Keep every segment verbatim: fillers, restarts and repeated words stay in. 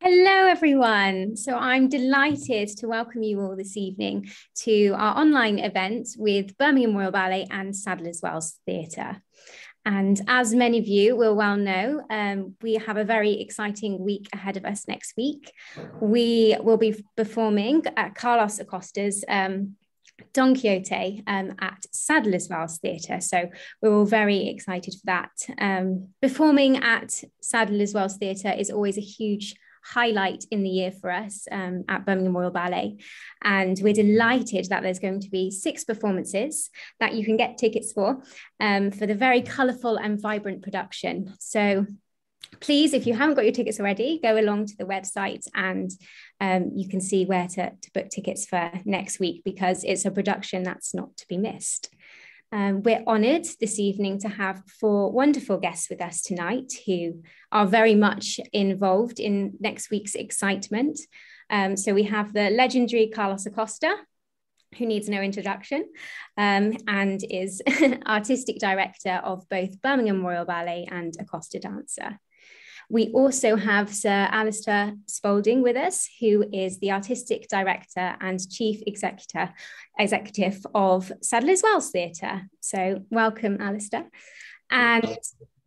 Hello, everyone. So I'm delighted to welcome you all this evening to our online event with Birmingham Royal Ballet and Sadler's Wells Theatre. And as many of you will well know, um, we have a very exciting week ahead of us next week. We will be performing at Carlos Acosta's um, Don Quixote um, at Sadler's Wells Theatre. So we're all very excited for that. Um, performing at Sadler's Wells Theatre is always a huge highlight in the year for us um, at Birmingham Royal Ballet. And we're delighted that there's going to be six performances that you can get tickets for, um, for the very colourful and vibrant production. So please, if you haven't got your tickets already, go along to the website and um, you can see where to, to book tickets for next week, because it's a production that's not to be missed. Um, we're honoured this evening to have four wonderful guests with us tonight who are very much involved in next week's excitement. Um, so we have the legendary Carlos Acosta, who needs no introduction, um, and is artistic director of both Birmingham Royal Ballet and Acosta Dancer. We also have Sir Alistair Spalding with us, who is the Artistic Director and Chief Executive, Executive of Sadler's Wells Theatre. So welcome, Alistair. And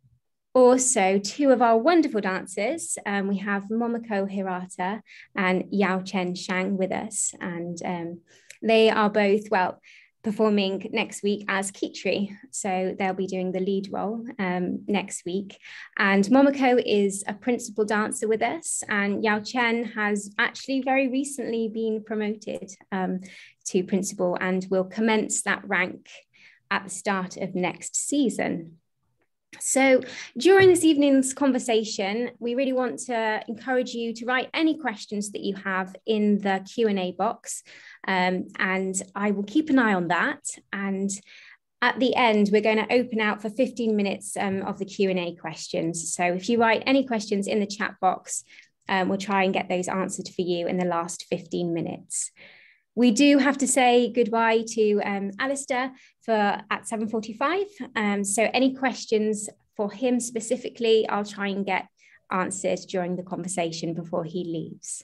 also two of our wonderful dancers. Um, we have Momoko Hirata and Yaoqian Shang with us. And um, they are both, well, performing next week as Kitri. So they'll be doing the lead role um, next week. And Momoko is a principal dancer with us, and Yaoqian has actually very recently been promoted um, to principal and will commence that rank at the start of next season. So during this evening's conversation, we really want to encourage you to write any questions that you have in the Q and A box, um, and I will keep an eye on that. And at the end, we're going to open out for fifteen minutes um, of the Q and A questions. So if you write any questions in the chat box, um, we'll try and get those answered for you in the last fifteen minutes. We do have to say goodbye to um, Alistair for at seven forty-five. Um, so any questions for him specifically, I'll try and get answered during the conversation before he leaves.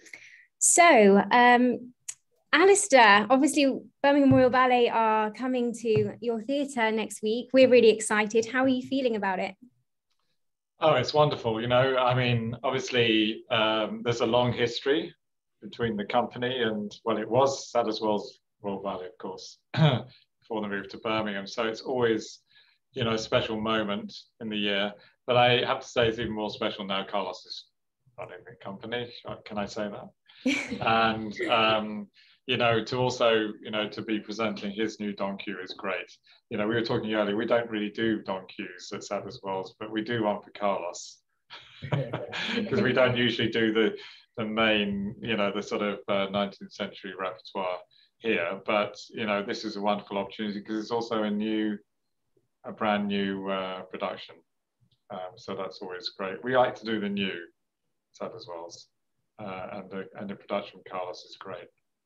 So um, Alistair, obviously Birmingham Royal Ballet are coming to your theatre next week. We're really excited. How are you feeling about it? Oh, it's wonderful. You know, I mean, obviously um, there's a long history between the company and, well, it was Sadler's Wells Royal Ballet, of course, before the move to Birmingham. So it's always, you know, a special moment in the year. But I have to say it's even more special now Carlos is running the company. Can I say that? and, um, you know, to also, you know, to be presenting his new Don Q is great. You know, we were talking earlier, we don't really do Don Qs at Sadler's Wells, but we do one for Carlos. Because we don't usually do the the main, you know, the sort of uh, nineteenth century repertoire here. But, you know, this is a wonderful opportunity because it's also a new, a brand new uh, production. Um, so that's always great. We like to do the new Sadler's Wells, uh, and, the, and the production from Carlos is great.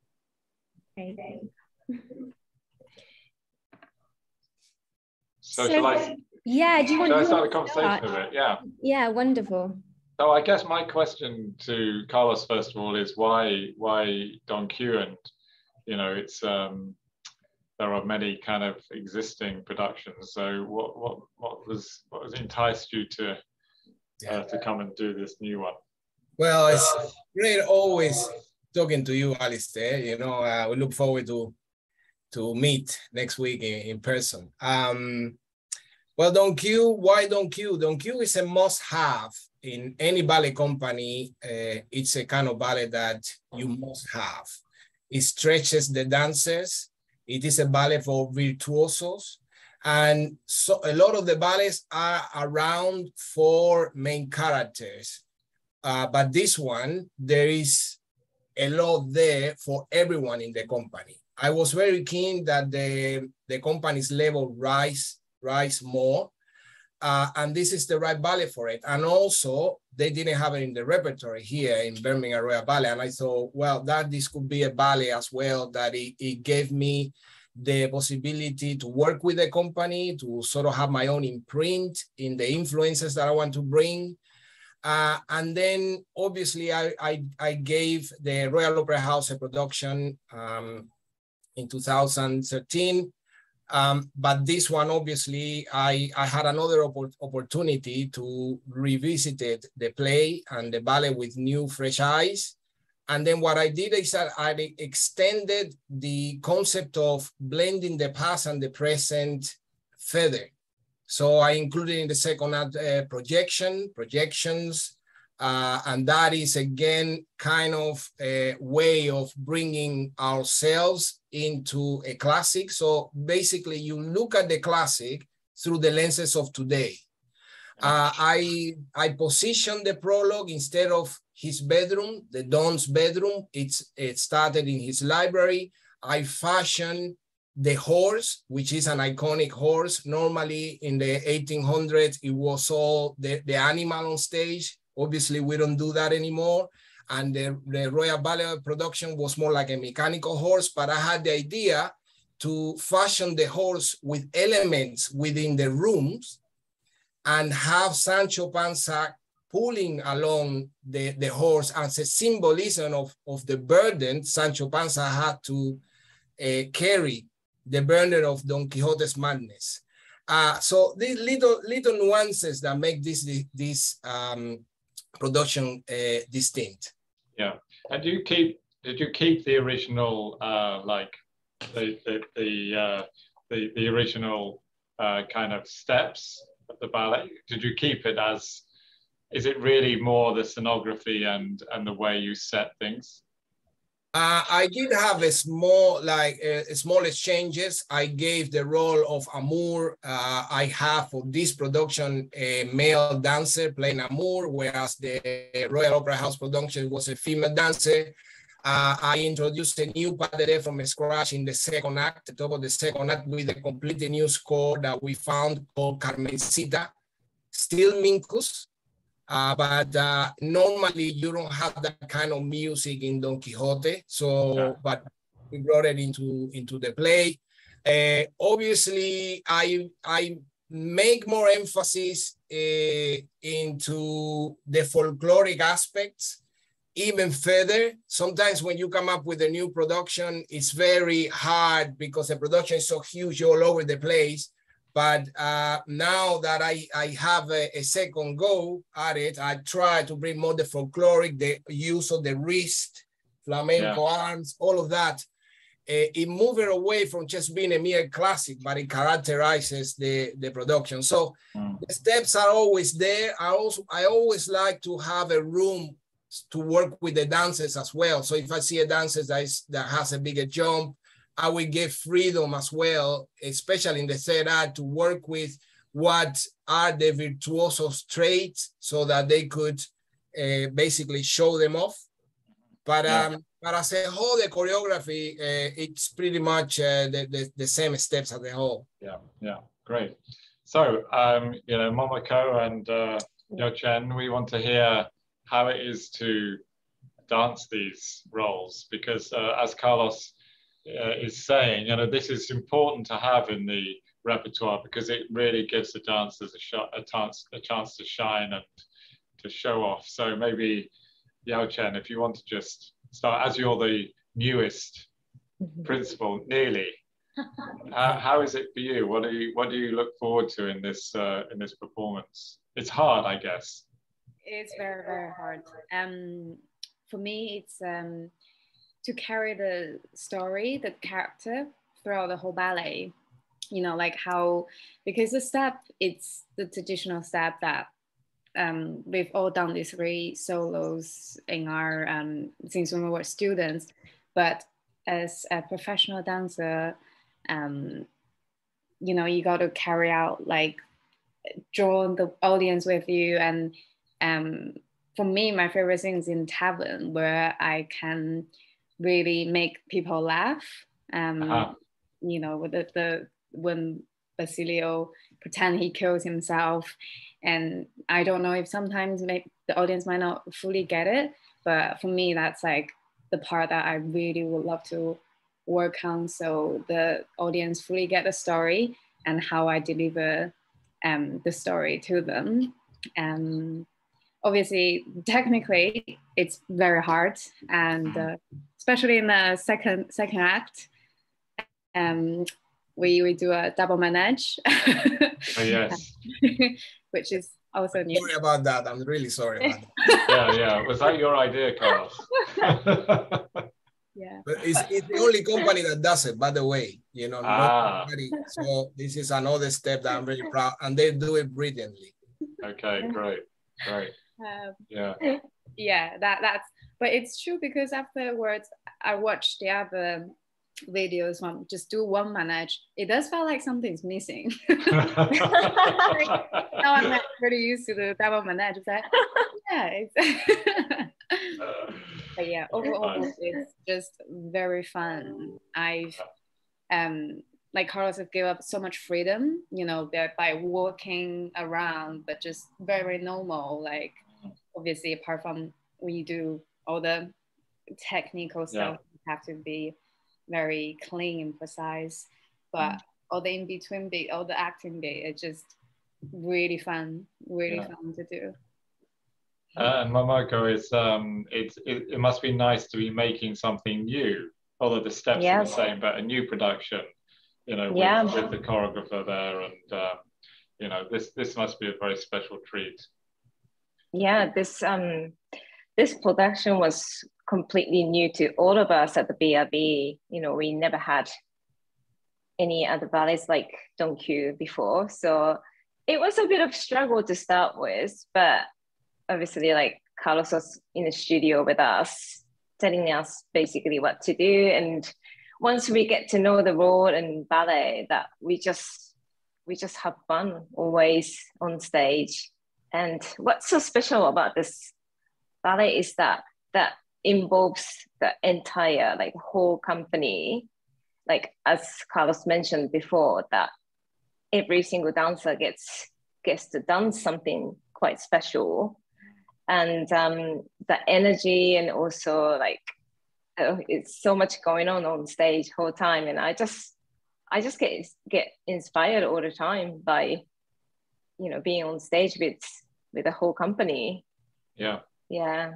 Okay. So, so shall I? Yeah, do you want shall to I start the conversation a bit? Yeah. Yeah, wonderful. So I guess my question to Carlos, first of all, is why why Don Q? And you know, it's um, there are many kind of existing productions. So what what what was what was enticed you to uh, to come and do this new one? Well, it's great always talking to you, Alistair. You know, uh, we look forward to to meet next week in, in person. Um, well, Don Q, why Don Q? Don Q is a must-have in any ballet company. Uh, it's a kind of ballet that you must have. It stretches the dancers. It is a ballet for virtuosos. And so a lot of the ballets are around four main characters. Uh, but this one, there is a lot there for everyone in the company. I was very keen that the, the company's level rise, rise more. Uh, and this is the right ballet for it. And also, they didn't have it in the repertory here in Birmingham Royal Ballet. And I thought, well, that this could be a ballet as well, that it, it gave me the possibility to work with the company, to sort of have my own imprint in the influences that I want to bring. Uh, and then obviously I, I, I gave the Royal Opera House a production um, in two thousand thirteen. Um, but this one, obviously, I, I had another oppor opportunity to revisit it, the play and the ballet with new, fresh eyes. And then what I did is that I extended the concept of blending the past and the present further. So I included in the second act uh, projection, projections, uh, and that is again kind of a way of bringing ourselves into a classic. So basically you look at the classic through the lenses of today. Uh, I, I positioned the prologue instead of his bedroom, the Don's bedroom. It's, it started in his library. I fashioned the horse, which is an iconic horse. Normally in the eighteen hundreds, it was all the, the animal on stage. Obviously, we don't do that anymore. And the, the Royal Ballet production was more like a mechanical horse, but I had the idea to fashion the horse with elements within the rooms and have Sancho Panza pulling along the, the horse as a symbolism of, of the burden Sancho Panza had to uh, carry, the burden of Don Quixote's madness. Uh, so these little little nuances that make this this um, production uh, distinct. Yeah, and do you keep did you keep the original uh, like the the the, uh, the the original uh, kind of steps of the ballet? Did you keep it as? Is it really more the scenography and and the way you set things? Uh, I did have a small, like uh, small exchanges. I gave the role of Amour. Uh, I have for this production a male dancer playing Amour, whereas the Royal Opera House production was a female dancer. Uh, I introduced a new pas de deux from scratch in the second act, the top of the second act, with a completely new score that we found called Carmencita, still Minkus. Uh, but uh, normally you don't have that kind of music in Don Quixote. So, yeah. But we brought it into, into the play. Uh, obviously, I, I make more emphasis uh, into the folkloric aspects even further. Sometimes when you come up with a new production, it's very hard because the production is so huge all over the place. But uh, now that I, I have a, a second go at it, I try to bring more the folkloric, the use of the wrist, flamenco yeah. arms, all of that. Uh, it moves it away from just being a mere classic, but it characterizes the, the production. So mm. the steps are always there. I also I always like to have a room to work with the dancers as well. So if I see a dancer that, is, that has a bigger jump, I will give freedom as well, especially in the third act, to work with what are the virtuosos traits so that they could uh, basically show them off. But, yeah. um, but as a whole, the choreography, uh, it's pretty much uh, the, the, the same steps as a whole. Yeah, yeah, great. So, um, you know, Momoko and uh, Yaoqian, we want to hear how it is to dance these roles, because uh, as Carlos Uh, is saying, you know, this is important to have in the repertoire because it really gives the dancers a, shot, a, chance, a chance to shine and to show off. So maybe, Yaoqian, if you want to just start, as you're the newest principal, nearly, how, how is it for you? What do you what do you look forward to in this uh, in this performance? It's hard, I guess. It's very very hard. Um, for me, it's um. to carry the story, the character throughout the whole ballet, you know, like how, because the step, it's the traditional step that um, we've all done these three solos in our, um, since when we were students, but as a professional dancer, um, you know, you got to carry out, like, draw the audience with you. And um, for me, my favorite thing is in tavern, where I can really make people laugh. Um, uh-huh. You know, with the, the when Basilio pretend he kills himself, and I don't know if sometimes maybe the audience might not fully get it, but for me that's like the part that I really would love to work on, so the audience fully get the story and how I deliver um, the story to them. Um, obviously, technically, it's very hard, and uh, especially in the second second act, um, we we do a double manage. Oh, yes. Which is also new. Sorry about that. I'm really sorry about that. Yeah, yeah. Was that your idea, Carlos? Yeah. But it's, it's the only company that does it, by the way. You know, ah. nobody. So this is another step that I'm really proud, and they do it brilliantly. Okay, great, great. Um, yeah. Yeah, that that's. But it's true because afterwards I watched the other videos one just do one manage. It does feel like something's missing. Like, now I'm like pretty used to the double manage. It's like, yeah, it's but yeah, overall nice. It's just very fun. I've um like Carlos have given up so much freedom, you know, by walking around, but just very normal. Like obviously apart from when you do all the technical stuff, yeah. you have to be very clean and precise, but all the in between bit, all the acting bit, it's just really fun, really yeah. fun to do. Uh, and Momoko, is um, it's it, it must be nice to be making something new, although the steps yes. are the same, but a new production, you know, with, yeah. with the choreographer there, and uh, you know, this this must be a very special treat. Yeah, this um, this production was completely new to all of us at the B R B. You know, we never had any other ballets like Don Q before. So it was a bit of struggle to start with, but obviously like Carlos was in the studio with us, telling us basically what to do. And once we get to know the role and ballet, that we just, we just have fun always on stage. And what's so special about this ballet is that that involves the entire, like whole company. Like as Carlos mentioned before, that every single dancer gets gets to dance something quite special. And um, the energy and also like, oh, it's so much going on on stage whole time. And I just, I just get, get inspired all the time by, you know, being on stage with, with the whole company. Yeah. Yeah.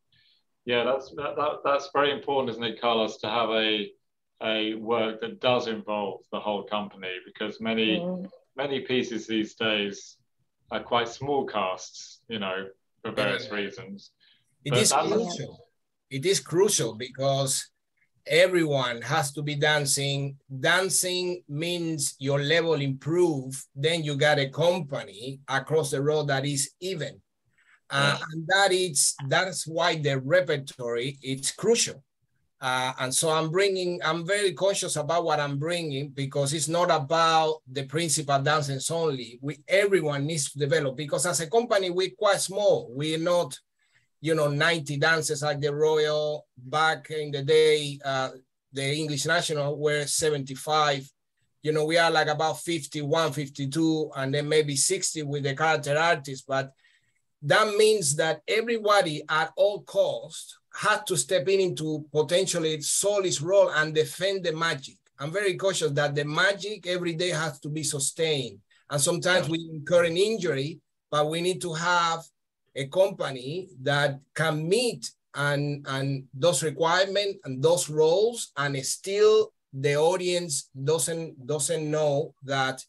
Yeah, that's that, that that's very important, isn't it, Carlos, to have a a work that does involve the whole company, because many mm. many pieces these days are quite small casts, you know, for various yeah. reasons. It but is crucial. It is crucial because everyone has to be dancing. Dancing means your level improve. Then you got a company across the road that is even. Uh, and that is, that's why the repertory is crucial. Uh, and so I'm bringing, I'm very conscious about what I'm bringing, because it's not about the principal dancers only. We, everyone needs to develop, because as a company, we're quite small. We're not, you know, ninety dancers like the Royal. Back in the day, uh, the English National were seventy-five. You know, we are like about fifty-one, fifty-two, and then maybe sixty with the character artists. But that means that everybody at all costs had to step in into potentially Solis' role and defend the magic. I'm very cautious that the magic every day has to be sustained. And sometimes we incur an injury, but we need to have a company that can meet and, and those requirements and those roles, and still the audience doesn't, doesn't know that,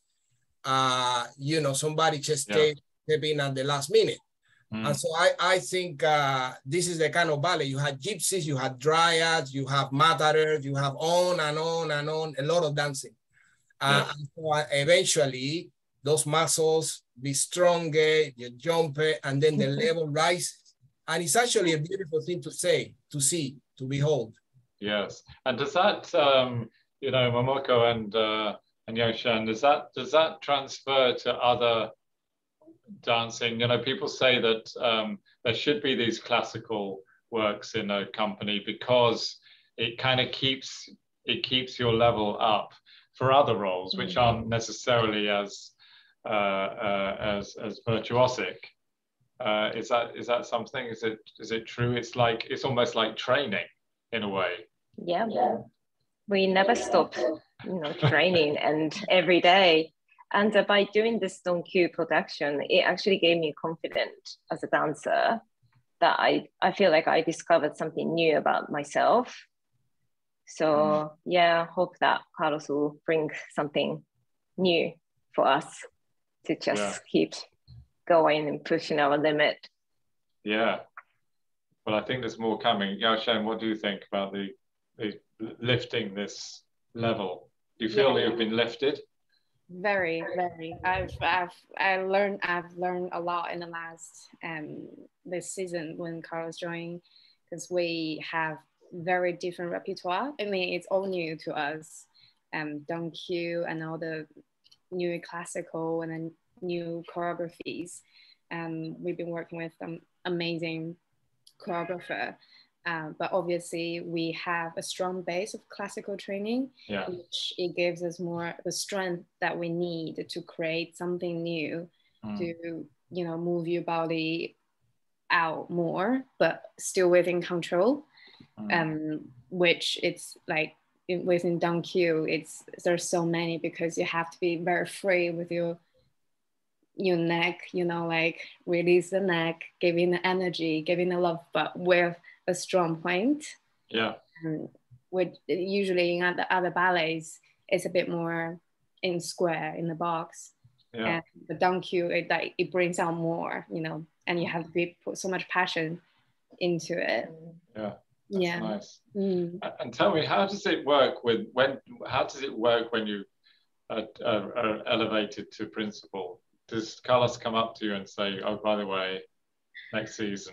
uh, you know, somebody just yeah. step, step in at the last minute. Mm. And so I, I think uh, this is the kind of ballet. You had gypsies, you had dryads, you have matadors, you have on and on and on, a lot of dancing. Uh, yeah. And so eventually, those muscles be stronger, you jump, and then the level rises. And it's actually a beautiful thing to say, to see, to behold. Yes. And does that, um, you know, Momoko and uh, and Yaoqian, does that, does that transfer to other dancing? You know, people say that um, there should be these classical works in a company because it kind of keeps it keeps your level up for other roles, which aren't necessarily as uh, uh, as as virtuosic. Uh, is that is that something? Is it is it true? It's like it's almost like training in a way. Yeah, we never stop, you know, training, and every day. And uh, by doing this Don't Q production, it actually gave me confidence as a dancer that I, I feel like I discovered something new about myself. So mm. yeah, hope that Carlos will bring something new for us to just yeah. keep going and pushing our limit. Yeah. Well, I think there's more coming. Yaoqian, what do you think about the, the lifting this level? Do you feel yeah. that you've been lifted? Very, very. I've, I've, I learned, I've learned a lot in the last um this season when Carlos joined, because we have very different repertoire. I mean, it's all new to us. Um, Don't Q and all the new classical and then new choreographies. Um, we've been working with an amazing choreographer. Uh, but obviously we have a strong base of classical training, yeah. which it gives us more the strength that we need to create something new, mm. to, you know, move your body out more, but still within control. Mm. Um, which it's like in, within Don't Q, it's there's so many because you have to be very free with your your neck, you know, like release the neck, giving the energy, giving the love, but with a strong point. Yeah. Um, with usually in other, other ballets, it's a bit more in square in the box. Yeah. And the Don't Q, it like it brings out more, you know, and you have to be, put so much passion into it. Yeah. That's yeah. nice. Mm. And tell me, how does it work with when? How does it work when you are, are, are elevated to principal? Does Carlos come up to you and say, "Oh, by the way, next season"?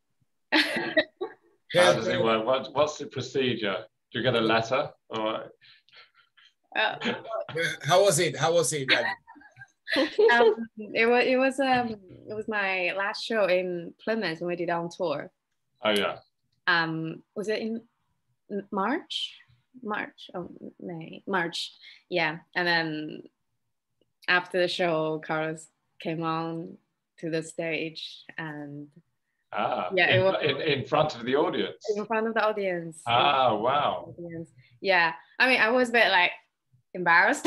How does it work? What, what's the procedure? Do you get a letter? Or... Uh, How was it? How was it? um, it was it was um it was my last show in Plymouth when we did on tour. Oh yeah. Um, was it in March? March? Oh, May. March. Yeah, and then after the show, Carlos came on to the stage and. Ah, yeah, in, it was, in, in front of the audience. In front of the audience. Ah, wow. Audience. Yeah, I mean, I was a bit like embarrassed,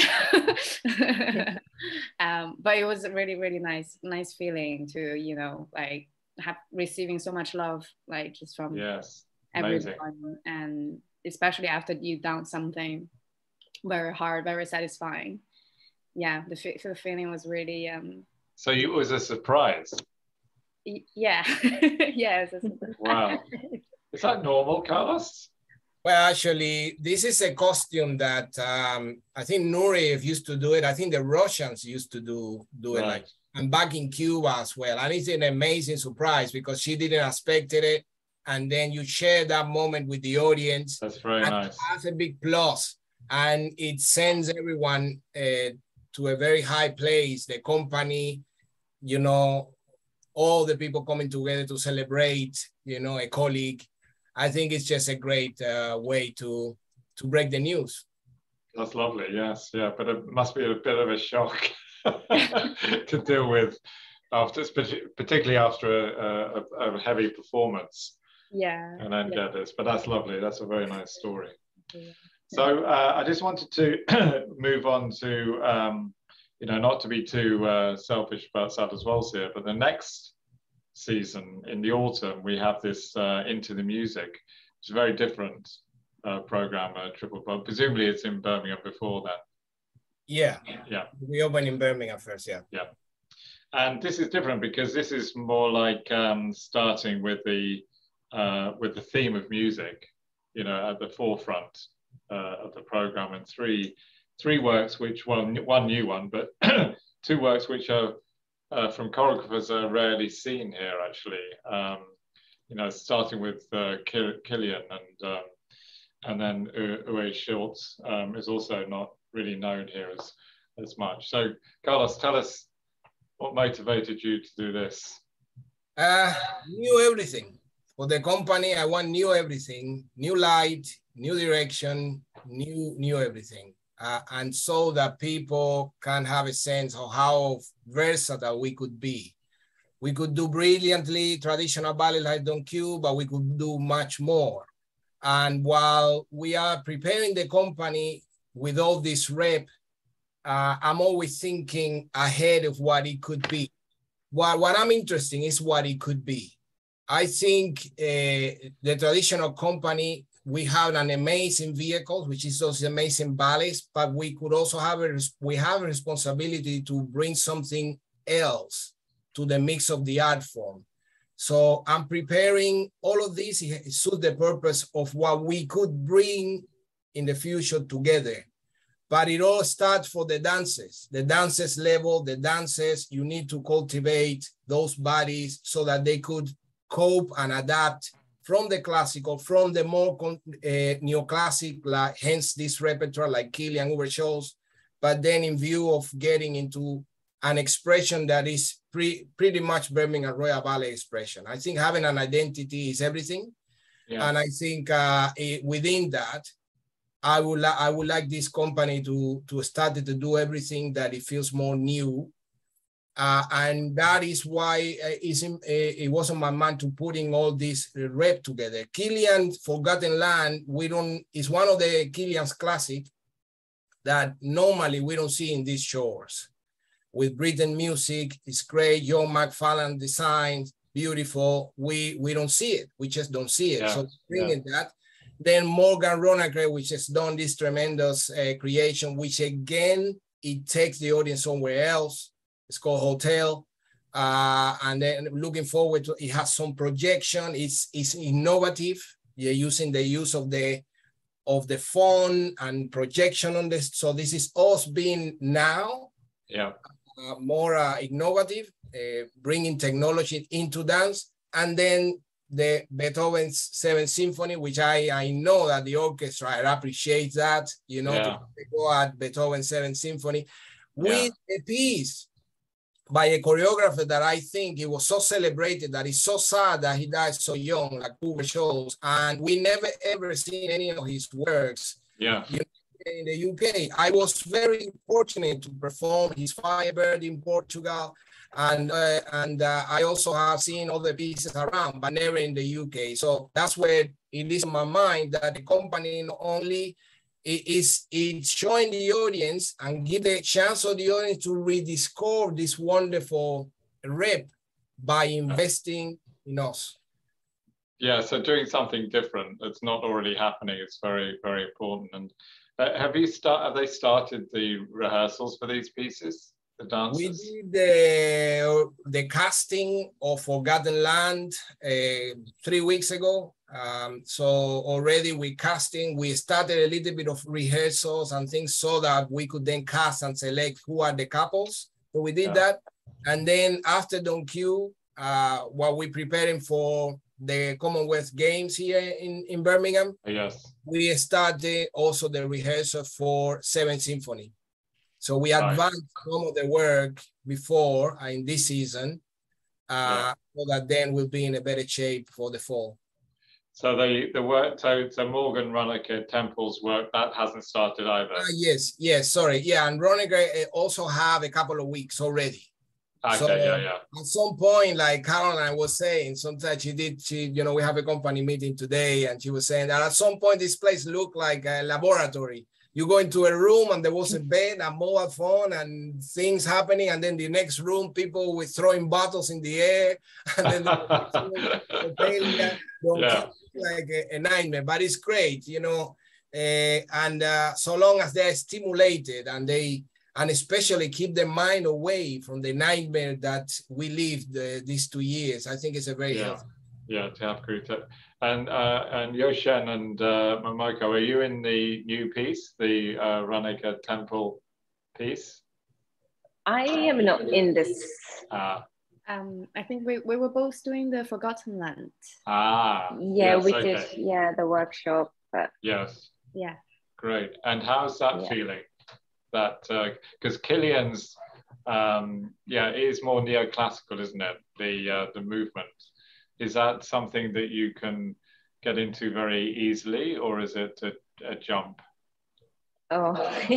um, but it was really, really nice, nice feeling to, you know, like have receiving so much love, like just from yes, everyone, and especially after you've done something very hard, very satisfying. Yeah, the, the feeling was really. Um, so you, it was a surprise. Yeah, yes. Wow. Is that normal, Carlos? Well, actually, this is a costume that um, I think Nureyev used to do it. I think the Russians used to do, do it, right. like, and back in Cuba as well. And it's an amazing surprise because she didn't expect it. And then you share that moment with the audience. That's very nice. That's a big plus. And it sends everyone uh, to a very high place. The company, you know, all the people coming together to celebrate, you know, a colleague. I think it's just a great uh, way to to break the news. That's lovely, yes, yeah, but it must be a bit of a shock to deal with, after, particularly after a, a, a heavy performance. Yeah. And then yeah. get this, but that's lovely. That's a very nice story. Yeah. So uh, I just wanted to move on to, um, you know, not to be too uh, selfish about Sadler's Waltz here, but the next season in the autumn, we have this uh, Into the Music. It's a very different uh, program, uh, triple, but presumably it's in Birmingham before that. Yeah. Yeah. We open in Birmingham first, yeah. Yeah. And this is different because this is more like um, starting with the uh, with the theme of music, you know, at the forefront uh, of the program, and three three works, which well, one new one, but two works which are uh, from choreographers are rarely seen here, actually. Um, you know, starting with uh, Killian and um, and then Uwe Schultz um, is also not really known here as as much. So, Carlos, tell us what motivated you to do this. Uh, knew everything. For the company, I want new everything, new light, new direction, new new everything. Uh, and so that people can have a sense of how versatile we could be. We could do brilliantly traditional ballet like Don't Q, but we could do much more. And while we are preparing the company with all this rep uh, I'm always thinking ahead of what it could be. What, what I'm interested in is what it could be. I think uh, the traditional company, we have an amazing vehicle, which is those amazing ballets, but we could also have a, we have a responsibility to bring something else to the mix of the art form. So I'm preparing all of this to suit the purpose of what we could bring in the future together. But it all starts for the dances, the dances level, the dances, you need to cultivate those bodies so that they could cope and adapt from the classical, from the more uh, neoclassic, like, hence this repertoire like Killian Uber shows, but then in view of getting into an expression that is pre, pretty much Birmingham Royal Ballet expression. I think having an identity is everything. Yeah. And I think uh, it, within that, I would, I would like this company to, to start to do everything that it feels more new. Uh, and that is why uh, it's in, uh, it was on my mind to putting all this uh, rep together. Killian Forgotten Land, we don't, is one of the Killian's classic that normally we don't see in these shores. With Britain music, it's great. John McFarlane design, beautiful. We we don't see it. We just don't see it. Yeah, so bringing yeah. that. Then Morgan Ronagre, which has done this tremendous uh, creation, which again, it takes the audience somewhere else. It's called Hotel. Uh, and then looking forward to, it has some projection. It's, it's innovative. You're using the use of the, of the phone and projection on this. So this is us being now. Yeah. Uh, more uh, innovative, uh, bringing technology into dance, and then the Beethoven's Seventh Symphony, which I, I know that the orchestra appreciates that, you know, yeah. to go at Beethoven's Seventh Symphony with yeah. a piece by a choreographer that I think it was so celebrated that it's so sad that he died so young, like Uber shows, and we never ever seen any of his works. Yeah. You know, in the U K. I was very fortunate to perform his Firebird in Portugal, and uh, and uh, I also have seen other pieces around, but never in the U K. So that's where it is in my mind that the company not only is it's showing the audience and give the chance of the audience to rediscover this wonderful rep by investing in us. Yeah, so doing something different that's not already happening is very, very important. And Uh, have you start? Have they started the rehearsals for these pieces, the dances? We did the the casting of Forgotten Land uh, three weeks ago. Um, so already we casting. We started a little bit of rehearsals and things so that we could then cast and select who are the couples. So we did yeah. that, and then after Don Q, uh, while we're preparing for the Commonwealth Games here in, in Birmingham, yes, we started also the rehearsal for Seventh Symphony. So we advanced right. some of the work before uh, in this season, uh, yeah. so that then we'll be in a better shape for the fall. So the the work, so, so Morgan Ronagre Temple's work, that hasn't started either. Uh, yes, yes, sorry, yeah, and Ronagre also have a couple of weeks already. Okay, so, yeah, yeah. At some point, like Caroline was saying, sometimes she did, she, you know, we have a company meeting today, and she was saying that at some point this place looked like a laboratory. You go into a room and there was a bed, a mobile phone, and things happening, and then the next room, people were throwing bottles in the air, and then the failure, yeah. like a, a nightmare. But it's great, you know, uh, and uh, so long as they're stimulated and they. And especially keep their mind away from the nightmare that we lived uh, these two years. I think it's a very yeah. healthy. Yeah, to have group. And uh, and Yaoqian and uh, Momoko, are you in the new piece, the uh, Ronagre Temple piece? I am not in this. Ah. Um, I think we, we were both doing the Forgotten Land. Ah. Yeah, yes, we okay. did. Yeah, the workshop. But yes. Yeah. Great. And how's that yeah. feeling? That because uh, Killian's um, yeah is more neoclassical, isn't it? The uh, the movement, is that something that you can get into very easily, or is it a, a jump? Oh,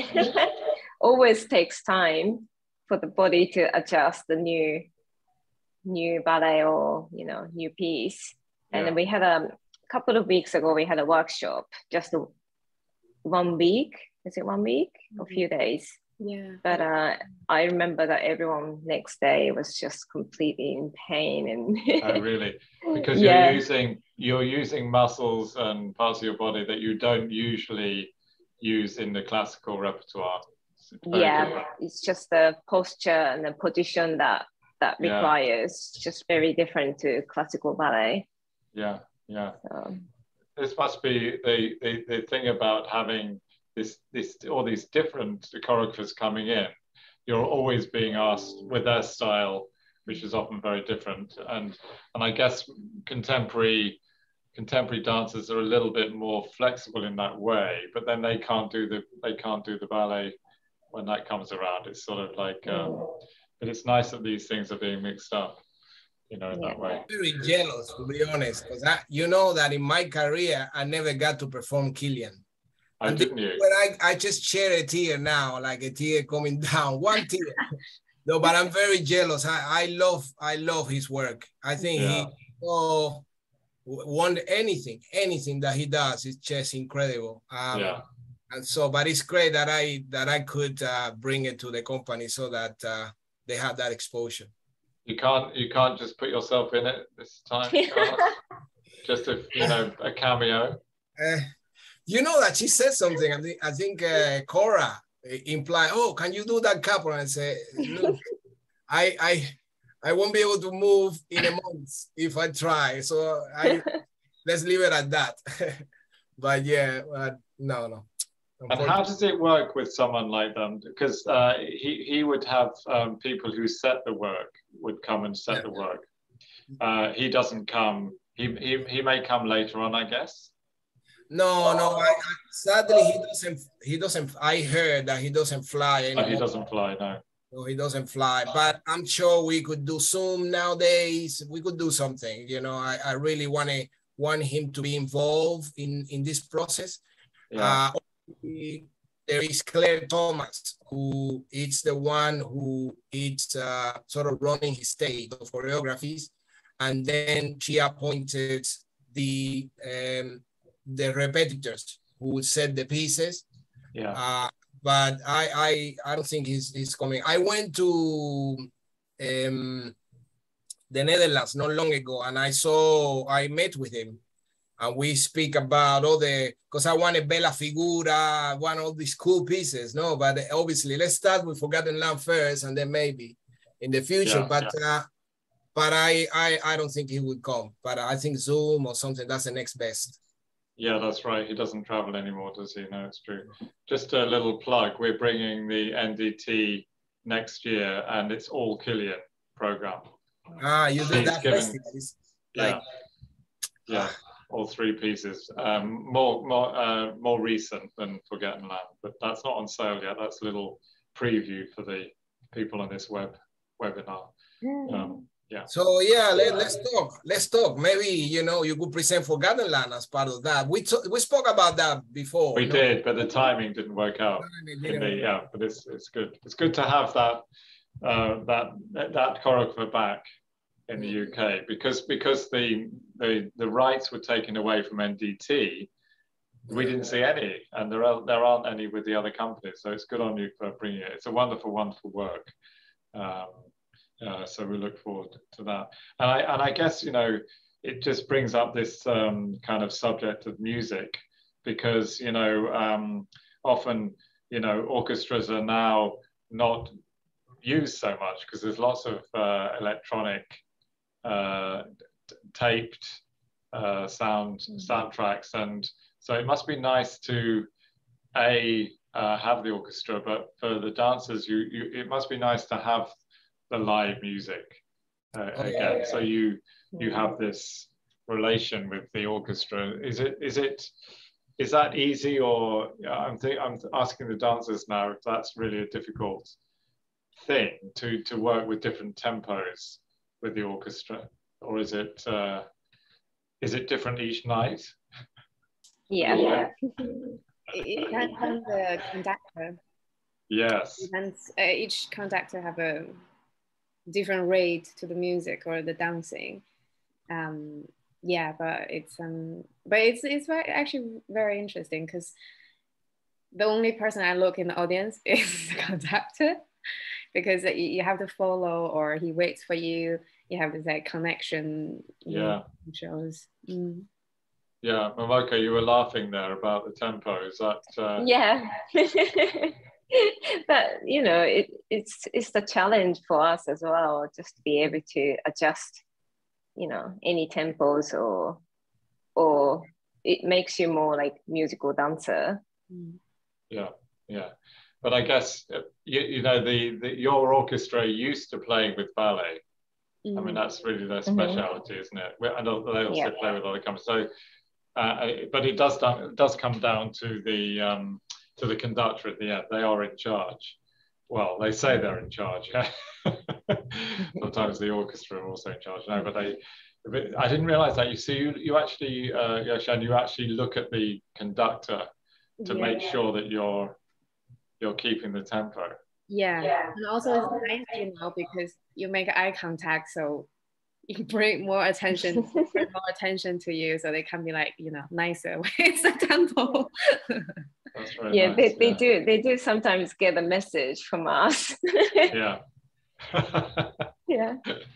always takes time for the body to adjust the new new ballet or you know new piece. And yeah. then we had a couple of weeks ago we had a workshop, just a, one week. Is it one week or a few days? Yeah. But uh, I remember that everyone next day was just completely in pain. And oh, really? Because yeah. you're using you're using muscles and parts of your body that you don't usually use in the classical repertoire. Yeah, different. It's just the posture and the position that that requires yeah. just very different to classical ballet. Yeah, yeah. So. This must be the, the the thing about having this this all these different choreographers coming in. You're always being asked with their style, which is often very different, and and I guess contemporary contemporary dancers are a little bit more flexible in that way, but then they can't do the they can't do the ballet when that comes around. It's sort of like, um, but it's nice that these things are being mixed up, you know, in yeah. that way. Very jealous, to be honest, because I, you know that in my career I never got to perform Killian. Oh, and didn't you? When I, I just shed a tear now, like a tear coming down, one tear. No, but I'm very jealous. I, I love I love his work. I think yeah. he oh one anything anything that he does is just incredible. Um, yeah. And so, but it's great that I that I could uh, bring it to the company so that uh, they have that exposure. You can't you can't just put yourself in it this time. Just a you know a cameo. Uh, you know that she said something. I think I think uh, Cora implied, "Oh, can you do that couple?" And I say, "Look, I I I won't be able to move in a month if I try. So I let's leave it at that." But yeah, uh, no, no. And how does it work with someone like them? Because uh, he, he would have um, people who set the work would come and set yeah. the work. Uh, he doesn't come, he, he, he may come later on, I guess. No, no, I, I, sadly he doesn't, he doesn't, I heard that he doesn't fly anymore. Oh, he doesn't fly, no. No, he doesn't fly, but I'm sure we could do Zoom nowadays. We could do something, you know, I, I really want to, want him to be involved in, in this process. Yeah. Uh, There is Claire Thomas, who is the one who is uh, sort of running his stage of choreographies, and then she appointed the um, the repetitors who would set the pieces. Yeah. Uh, but I, I I don't think he's he's coming. I went to um, the Netherlands not long ago, and I saw I met with him. And we speak about all the, because I want a Bella Figura, I want all these cool pieces, no? But obviously, let's start with Forgotten Land first, and then maybe in the future. Yeah, but yeah. Uh, but I, I I don't think he would come. But I think Zoom or something, that's the next best. Yeah, that's right. He doesn't travel anymore, does he? No, it's true. Just a little plug. We're bringing the N D T next year, and it's all Killian program. Ah, you did that given, festival. Yeah, like, yeah. All three pieces, um, more more uh, more recent than Forgotten Land, but that's not on sale yet. That's a little preview for the people on this web webinar. Um, yeah. So yeah, let, let's talk. Let's talk. Maybe you know you could present Forgotten Land as part of that. We we spoke about that before. We no? did, but the timing didn't work out. Didn't the, work yeah, but it's it's good. It's good to have that uh, that that choreographer back in the U K, because because the, the the rights were taken away from N D T, we didn't see any, and there are there aren't any with the other companies. So it's good on you for bringing it. It's a wonderful, wonderful work. Um, uh, so we look forward to that. And I and I guess you know it just brings up this um, kind of subject of music, because you know um, often you know orchestras are now not used so much because there's lots of uh, electronic. Uh, taped uh, sound soundtracks, and so it must be nice to a uh, have the orchestra, but for the dancers, you, you it must be nice to have the live music uh, oh, again. yeah. So you you have this relation with the orchestra. Is it is it is that easy, or I'm think I'm asking the dancers now if that's really a difficult thing to to work with different tempos with the orchestra, or is it uh, is it different each night? Yeah, yeah. It depends on the conductor. Yes. And uh, each conductor have a different rate to the music or the dancing. Um, yeah, but it's um, but it's it's very, actually very interesting, because the only person I look in the audience is the conductor, because you, you have to follow, or he waits for you. You have this like connection. Yeah. Shows. Mm. Yeah, Momoko, you were laughing there about the tempo. Is that? Uh... Yeah. But you know, it, it's it's the challenge for us as well, just to be able to adjust, you know, any tempos, or or it makes you more like musical dancer. Yeah, yeah. But I guess you, you know the, the your orchestra used to playing with ballet. Mm. I mean, that's really their speciality, mm-hmm. isn't it? And they also yeah. play with other companies. So, uh, but it does it does come down to the um, to the conductor at the end. They are in charge. Well, they say they're in charge. Sometimes the orchestra are also in charge. No, but they. But I didn't realize that. You see, you, you actually, uh, Yaoqian, you actually look at the conductor to yeah. make sure that you're you're keeping the tempo. Yeah. yeah, and also it's nice, you know, because you make eye contact, so you bring more attention, bring more attention to you, so they can be like, you know, nicer with the tempo. That's very yeah, nice. they, they yeah. do. They do sometimes get a message from us. yeah. yeah.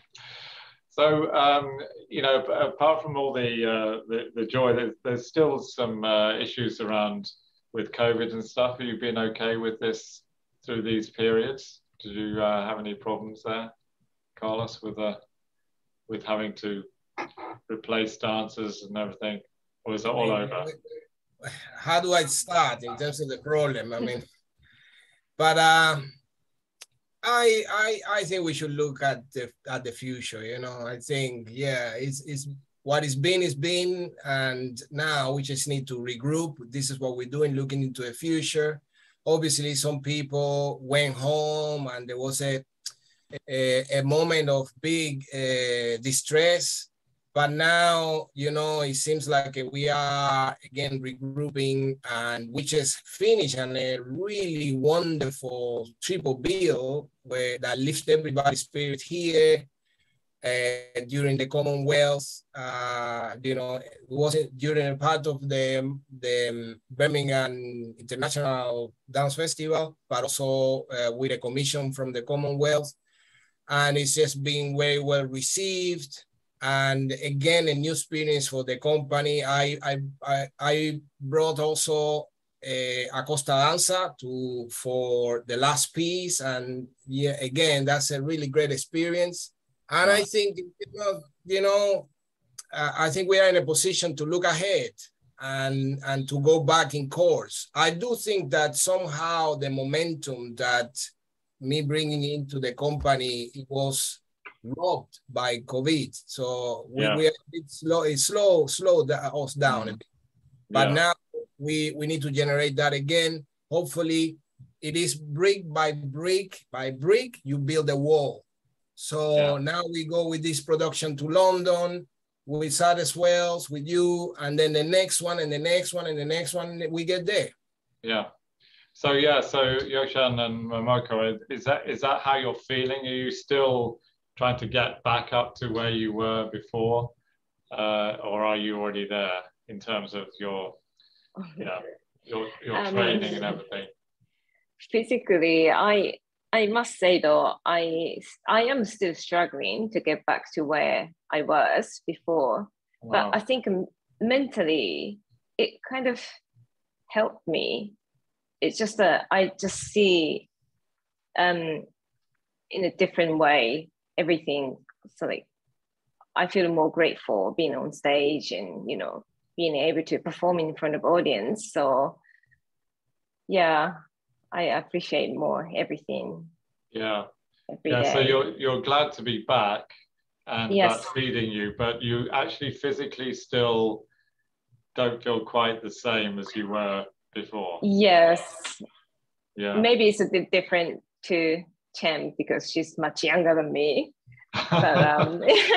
So, um, you know, apart from all the uh, the, the joy, there's, there's still some uh, issues around with COVID and stuff. Have you been okay with this through these periods? Did you uh, have any problems there, Carlos, with uh, with having to replace dancers and everything? Or is it all over? How do I start in terms of the problem? I mean, but uh, I, I I think we should look at the at the future. You know, I think yeah, it's it's what is been is been, and now we just need to regroup. This is what we're doing, looking into the future. Obviously, some people went home, and there was a a, a moment of big uh, distress. But now, you know, it seems like we are again regrouping, and we just finished on a really wonderful triple bill where that lifts everybody's spirit here uh, during the Commonwealth. Uh, you know, it wasn't during a part of the, the Birmingham International Dance Festival, but also uh, with a commission from the Commonwealth. And it's just been very well received. And again, a new experience for the company. I I I, I brought also uh, Acosta danza to for the last piece, and yeah, again, that's a really great experience. And wow. I think you know, you know uh, I think we are in a position to look ahead and and to go back in course. I do think that somehow the momentum that me bringing into the company, it was robbed by COVID. So we, yeah. we are a bit slow, it's slow, slow us down a bit. But yeah. now we, we need to generate that again. Hopefully it is brick by brick by brick, you build a wall. So yeah. now we go with this production to London, with Sadler Wells, with you, and then the next one and the next one and the next one, we get there. Yeah. So yeah, so Yaoqian and Momoko, is that is that how you're feeling? Are you still trying to get back up to where you were before, uh, or are you already there in terms of your, you know, your your um, training and everything? Physically, I I must say though, I I am still struggling to get back to where I was before, wow. but I think mentally it kind of helped me. It's just that I just see um, in a different way everything. So like, I feel more grateful being on stage and, you know, being able to perform in front of audience. So yeah, I appreciate more everything. Yeah. Yeah. Day. So you're, you're glad to be back, and yes. that's feeding you, but you actually physically still don't feel quite the same as you were before. Yes. Yeah. Maybe it's a bit different to Chen because she's much younger than me. But um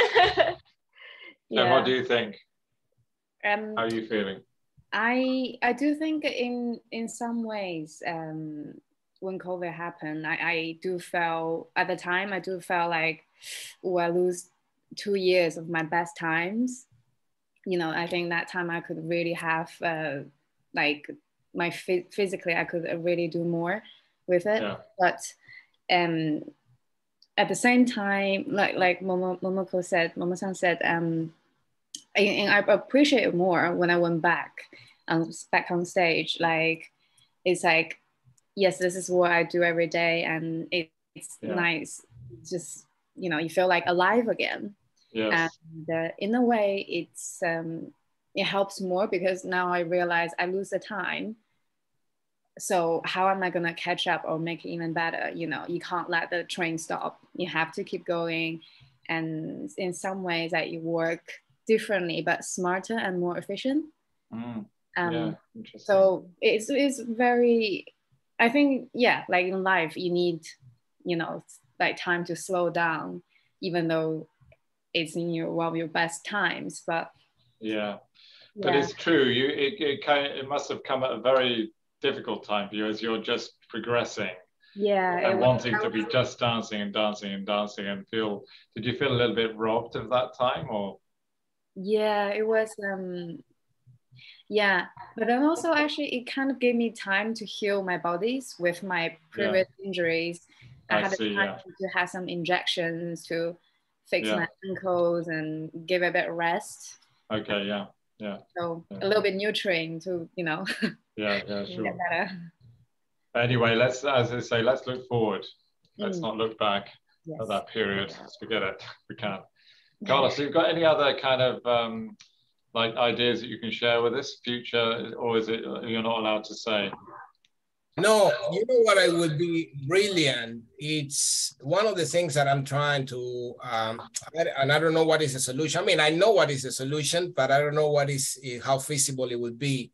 yeah. And what do you think? Um How are you feeling? I I do think in in some ways um when COVID happened, I, I do feel at the time I do feel like, oh, I lose two years of my best times. You know, I think that time I could really have uh like my physically I could really do more with it. Yeah. But um, at the same time, like like Momo, Momoko said, Momo-san said, um, and I appreciate it more when I went back, um, back on stage. Like it's like, yes, this is what I do every day, and it, it's yeah. nice. It's just, you know, you feel like alive again. Yes. And uh, in a way, it's um, it helps more because now I realize I lose the time. So how am I gonna catch up or make it even better? You know, you can't let the train stop. You have to keep going, and in some ways that you work differently but smarter and more efficient. Mm. Um, yeah, interesting. So it's it's very, I think, yeah, like in life you need, you know, like time to slow down, even though it's in your one of your best times. But yeah, yeah. but it's true. You it it kind of, it must have come at a very difficult time for you as you're just progressing. Yeah, and was, wanting to was, be just dancing and dancing and dancing and feel. Did you feel a little bit robbed of that time, or? Yeah, it was. Um, yeah, but then also actually it kind of gave me time to heal my bodies with my previous yeah. injuries. I, I had see, time yeah. to have some injections to fix yeah. my ankles and give a bit of rest. Okay, yeah, yeah. So yeah. a little bit nurturing to, you know. yeah, yeah, sure. Get better. Anyway, let's, as I say, let's look forward. Let's mm. not look back yes. at that period. Let's forget it. We can't. Carlos, have you got any other kind of um, like ideas that you can share with us, future, or is it you're not allowed to say? No, you know what I would be brilliant. It's one of the things that I'm trying to, um, and I don't know what is the solution. I mean, I know what is the solution, but I don't know what is how feasible it would be.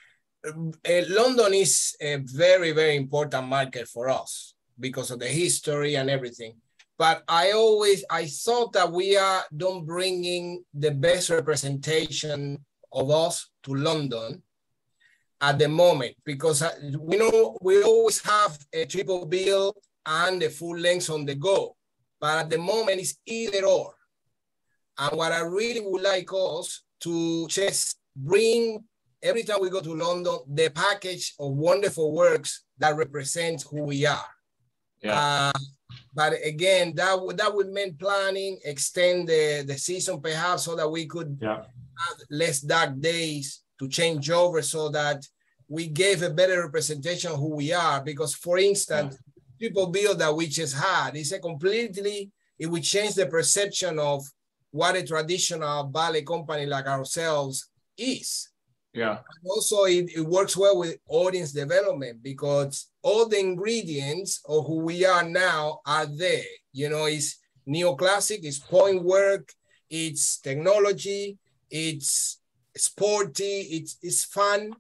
Uh, London is a very, very important market for us because of the history and everything. But I always, I thought that we are don't bringing the best representation of us to London at the moment, because we know we always have a triple bill and the full length on the go. But at the moment, it's either or. And what I really would like us to just bring every time we go to London, the package of wonderful works that represents who we are. Yeah. Uh, but again, that would that would mean planning, extend the, the season perhaps so that we could yeah. have less dark days to change over so that we gave a better representation of who we are. Because for instance, yeah. people bill that we just had is a completely, it would change the perception of what a traditional ballet company like ourselves is. Yeah. And also, it, it works well with audience development because all the ingredients of who we are now are there. You know, it's neoclassic, it's point work, it's technology, it's sporty, it's, it's fun.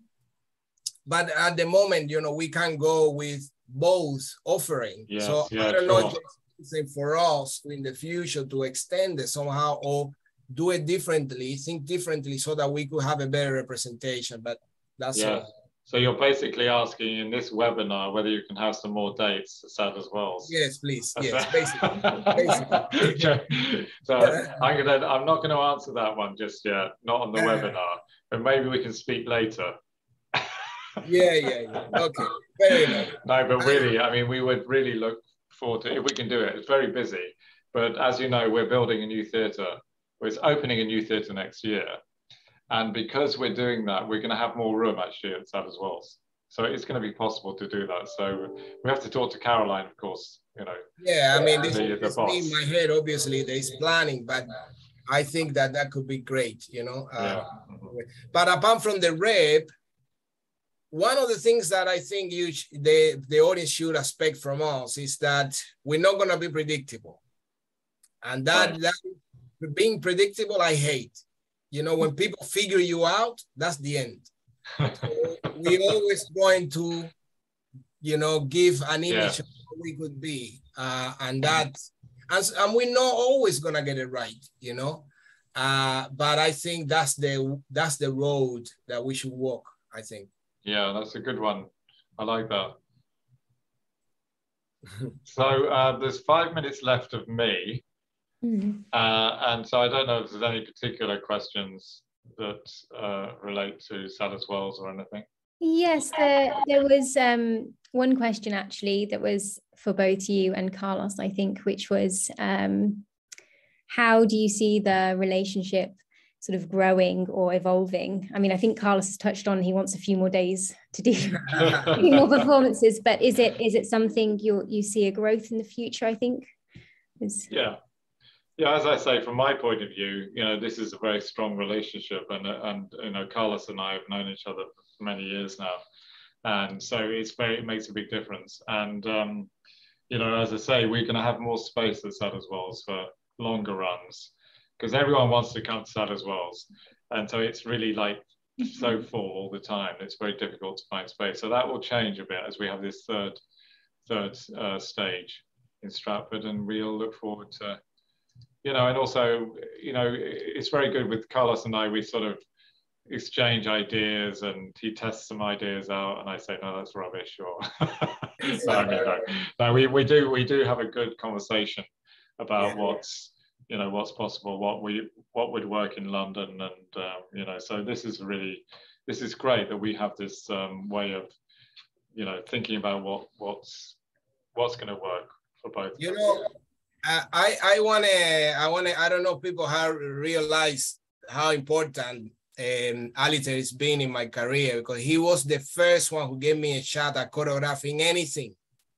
But at the moment, you know, we can't go with both offering. Yes, so yeah, I don't sure. know if it's something for us in the future to extend it somehow or do it differently, think differently so that we could have a better representation, but that's yeah. all. So you're basically asking in this webinar whether you can have some more dates at Sadler's Wells. Yes, please. Yes, basically. basically. So I'm gonna. I'm not going to answer that one just yet. Not on the webinar, but maybe we can speak later. yeah, yeah, yeah. Okay. Fair enough. No, but really, I mean, we would really look forward to if we can do it. It's very busy, but as you know, we're building a new theatre. It's opening a new theatre next year. And because we're doing that, we're going to have more room actually at Sadler's Wells. So it's going to be possible to do that. So we have to talk to Caroline, of course, you know. Yeah, I mean, this the, is the me in my head, obviously, there's planning, but I think that that could be great, you know. Uh, yeah. But apart from the rep, one of the things that I think you the, the audience should expect from us is that we're not going to be predictable. And that, right. that being predictable, I hate. You know, when people figure you out, that's the end. So we're always going to, you know, give an image yeah. of what we could be. Uh, and that, and, and we're not always going to get it right, you know. Uh, but I think that's the, that's the road that we should walk, I think. Yeah, that's a good one. I like that. So uh, there's five minutes left of me. Mm-hmm. Uh, and so I don't know if there's any particular questions that uh, relate to Sadler's Wells or anything. Yes, there, there was um, one question actually that was for both you and Carlos, I think, which was um, how do you see the relationship sort of growing or evolving? I mean, I think Carlos has touched on he wants a few more days to do a few more performances, but is it is it something you you see a growth in the future, I think? Is... Yeah. Yeah, as I say, from my point of view, you know, this is a very strong relationship, and and you know, Carlos and I have known each other for many years now, and so it's very it makes a big difference. And um, you know, as I say, we're going to have more space at Sadler's Wells for longer runs, because everyone wants to come to Sadler's Wells, and so it's really like so full all the time. It's very difficult to find space. So that will change a bit as we have this third third uh, stage in Stratford, and we'll look forward to. You know, and also, you know, it's very good with Carlos and I, we sort of exchange ideas and he tests some ideas out and I say, no, that's rubbish. Or no, I mean, no. no, we, we do we do have a good conversation about yeah. what's, you know, what's possible, what we what would work in London. And, um, you know, so this is really, this is great that we have this um, way of, you know, thinking about what what's what's going to work for both. You know, I, I want to, I want to, I don't know if people have realized how important um, Alistair has been in my career, because he was the first one who gave me a shot at choreographing anything.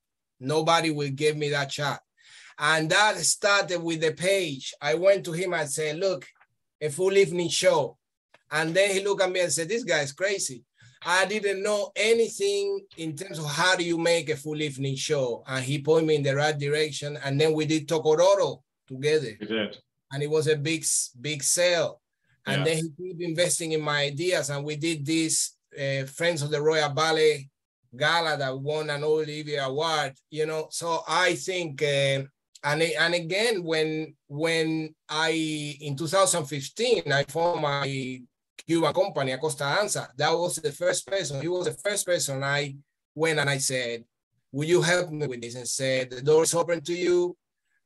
Nobody will give me that shot. And that started with the page. I went to him and said, look, a full evening show. And then he looked at me and said, this guy is crazy. I didn't know anything in terms of how do you make a full evening show. And he pointed me in the right direction. And then we did Tokororo together. We did. And it was a big, big sale. And yeah. then he kept investing in my ideas. And we did this uh, Friends of the Royal Ballet Gala that won an Olivier Award, you know. So I think, uh, and, and again, when, when I, in two thousand fifteen, I formed my Cuban company, Acosta, that was the first person. He was the first person I went and I said, will you help me with this? And said, the door is open to you.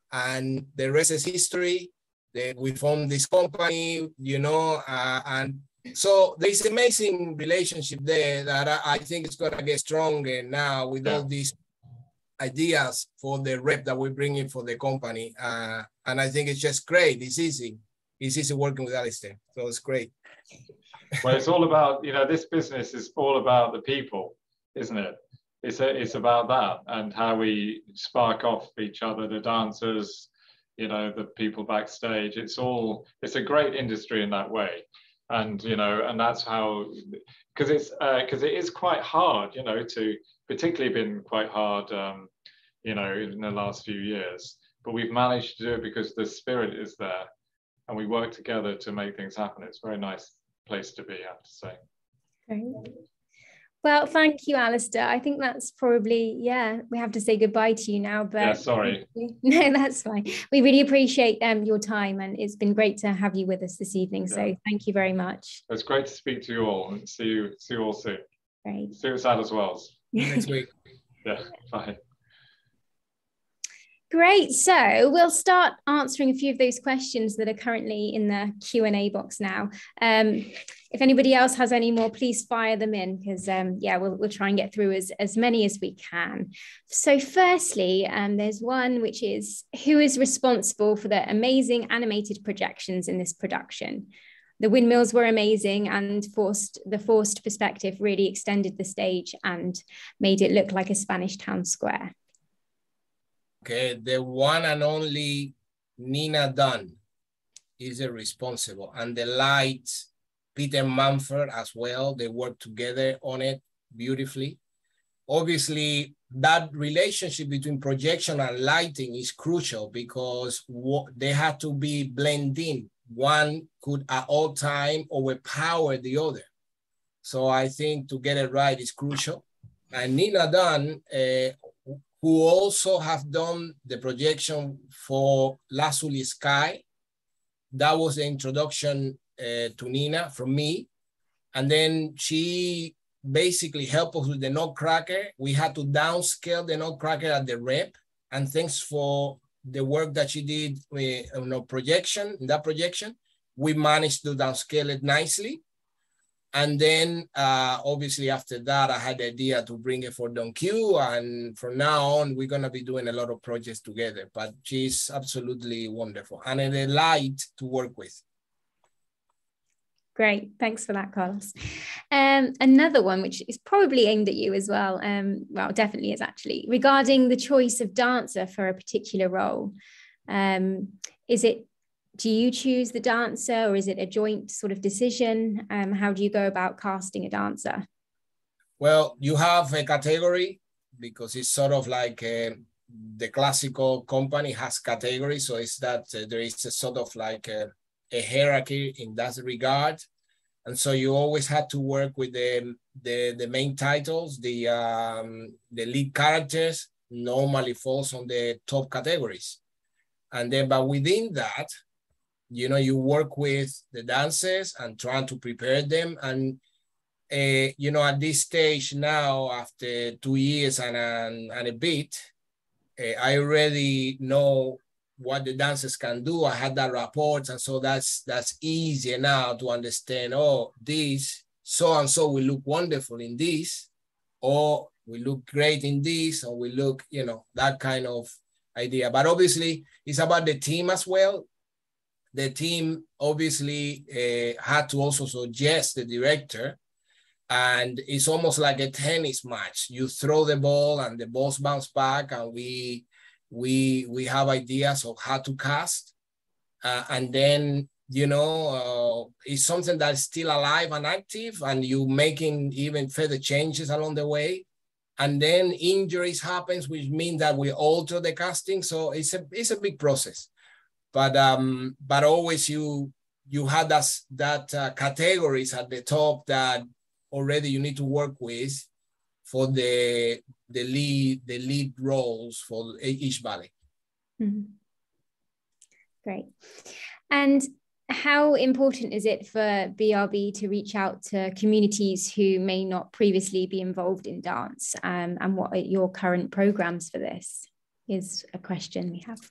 And the rest is history. Then we formed this company, you know, uh, and so there's an amazing relationship there that I, I think it's going to get stronger now with yeah. all these ideas for the rep that we bring in for the company. Uh, and I think it's just great. It's easy. It's easy working with Alistair. So it's great. Well, it's all about, you know, this business is all about the people, isn't it? It's a, it's about that and how we spark off each other, the dancers, you know, the people backstage. It's all, it's a great industry in that way. And, you know, and that's how, because it's, because uh, it is quite hard, you know, to, particularly been quite hard, um, you know, in the last few years. But we've managed to do it because the spirit is there and we work together to make things happen. It's a very nice place to be, I have to say. Great. Well, thank you, Alistair. I think that's probably, yeah, we have to say goodbye to you now. But yeah, sorry. No, that's fine. We really appreciate um, your time and it's been great to have you with us this evening. Yeah. So thank you very much. It's great to speak to you all and see you, see you all soon. Great. See you at Sadler's Wells. Next week. Yeah, bye. Great. So we'll start answering a few of those questions that are currently in the Q and A box now. Um, if anybody else has any more, please fire them in because, um, yeah, we'll, we'll try and get through as, as many as we can. So firstly, um, there's one which is, who is responsible for the amazing animated projections in this production? The windmills were amazing and forced the forced perspective really extended the stage and made it look like a Spanish town square. Okay, the one and only Nina Dunn is the responsible, and the lights, Peter Manford as well, they work together on it beautifully. Obviously, that relationship between projection and lighting is crucial because they have to be blended in. One could at all time overpower the other. So I think to get it right is crucial. And Nina Dunn, uh, who also have done the projection for Lazuli Sky. That was the introduction uh, to Nina from me. And then she basically helped us with the Nutcracker. We had to downscale the Nutcracker at the rep. And thanks for the work that she did with you know, projection, in that projection, we managed to downscale it nicely. And then uh, obviously after that, I had the idea to bring it for Don Q. And from now on, we're gonna be doing a lot of projects together, but she's absolutely wonderful and a delight to work with. Great, thanks for that, Carlos. Um, another one, which is probably aimed at you as well, um, well, definitely is actually, regarding the choice of dancer for a particular role. Um, is it, do you choose the dancer, or is it a joint sort of decision? Um, how do you go about casting a dancer? Well, you have a category, because it's sort of like uh, the classical company has categories. So it's that uh, there is a sort of like a, a hierarchy in that regard. And so you always had to work with the, the, the main titles. The, um, the lead characters normally falls on the top categories. And then, but within that, you know, you work with the dancers and trying to prepare them. And, uh, you know, at this stage now, after two years and, and, and a bit, uh, I already know what the dancers can do. I had that report. And so that's, that's easier now to understand, oh, this so-and-so will look wonderful in this, or we look great in this, or we look, you know, that kind of idea. But obviously it's about the team as well. The team obviously uh, had to also suggest the director, and it's almost like a tennis match. You throw the ball and the balls bounce back, and we we we have ideas of how to cast, uh, and then you know uh, it's something that's still alive and active, and you making even further changes along the way, and then injuries happens, which means that we alter the casting. So it's a it's a big process. But um, but always you you had that that uh, categories at the top that already you need to work with for the the lead the lead roles for each ballet. Mm-hmm. Great. And how important is it for B R B to reach out to communities who may not previously be involved in dance? Um, and what are your current programs for this? Is a question we have.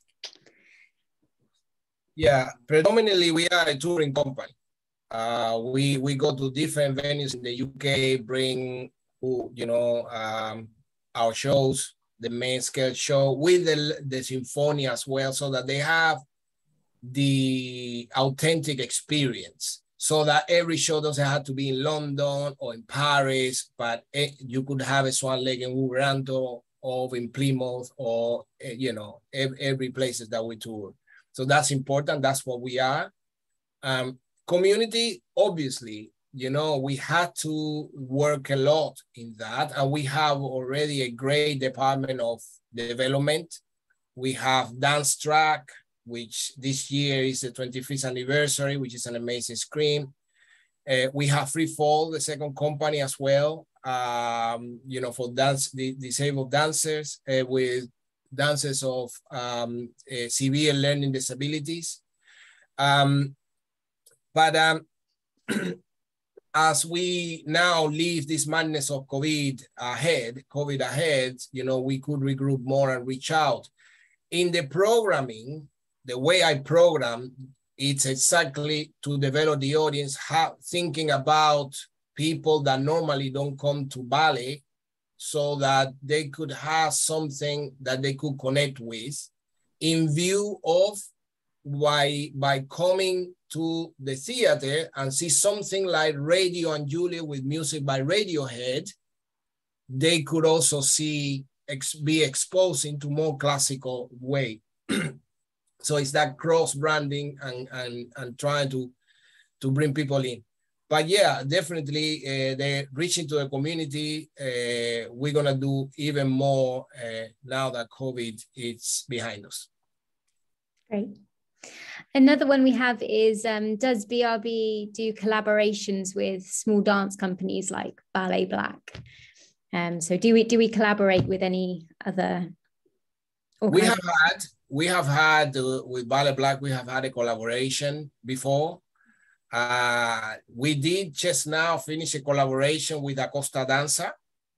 Yeah, predominantly we are a touring company. Uh, we we go to different venues in the U K, bring you know um, our shows, the main scale show with the the symphony as well, so that they have the authentic experience. So that every show doesn't have to be in London or in Paris, but it, you could have a Swan Lake in Wolverhampton or in Plymouth, or you know every, every places that we tour. So that's important. That's what we are. Um, community, obviously, you know, we had to work a lot in that. And we have already a great department of development. We have dance track, which this year is the twenty-fifth anniversary, which is an amazing scream. Uh, we have Free Fall, the second company as well, um, you know, for dance, the disabled dancers uh, with dancers of um, uh, severe learning disabilities. Um, but um, as we now leave this madness of COVID ahead, COVID ahead, you know, we could regroup more and reach out. In the programming, the way I program, it's exactly to develop the audience, how, thinking about people that normally don't come to ballet, so that they could have something that they could connect with, in view of why by coming to the theater and see something like Radio and Julia with music by Radiohead, they could also see, ex, be exposed into more classical way. So it's that cross branding and, and, and trying to, to bring people in. But yeah, definitely uh, they're reaching to the community. Uh, we're gonna do even more uh, now that COVID is behind us. Great. Another one we have is, um, does B R B do collaborations with small dance companies like Ballet Black? Um, so do we do we collaborate with any other? We have had we have had uh, with Ballet Black, we have had a collaboration before. Uh, we did just now finish a collaboration with Acosta Danza.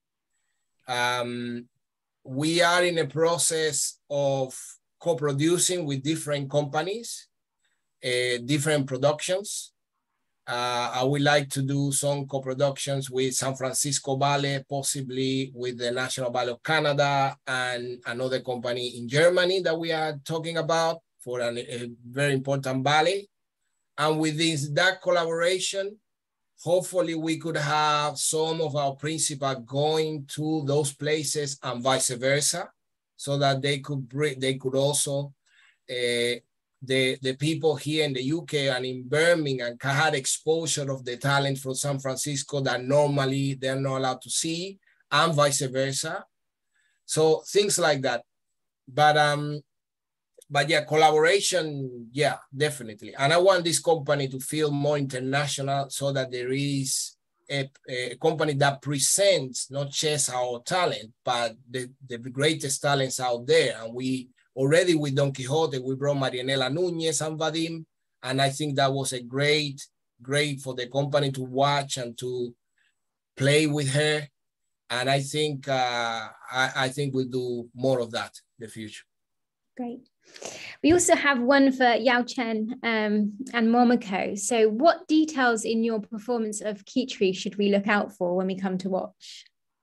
Um, we are in a process of co-producing with different companies, uh, different productions. Uh, I would like to do some co-productions with San Francisco Ballet, possibly with the National Ballet of Canada and another company in Germany that we are talking about for an, a very important ballet. And with this, that collaboration, hopefully we could have some of our principals going to those places and vice versa, so that they could bring, they could also, uh, the, the people here in the U K and in Birmingham had exposure of the talent from San Francisco that normally they're not allowed to see, and vice versa. So things like that. But um, but yeah, collaboration, yeah, definitely. And I want this company to feel more international, so that there is a, a company that presents not just our talent, but the, the greatest talents out there. And we already with Don Quixote, we brought Marianela Núñez and Vadim. And I think that was a great, great for the company to watch and to play with her. And I think, uh, I, I think we'll do more of that in the future. Great. We also have one for Yaoqian um, and Momoko. So what details in your performance of Quixote should we look out for when we come to watch?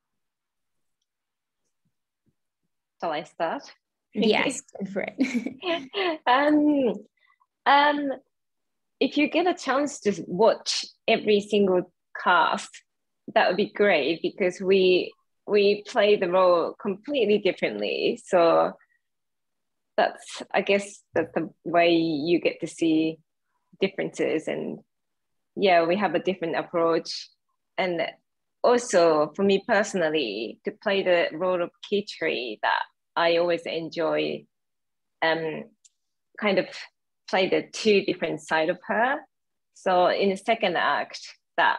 Shall I start? Yes, go for it. um, um, if you get a chance to watch every single cast, that would be great, because we we play the role completely differently. So that's, I guess, that's the way you get to see differences. And yeah, we have a different approach. And also for me personally, to play the role of Quixote, that I always enjoy um, kind of play the two different sides of her. So in the second act, that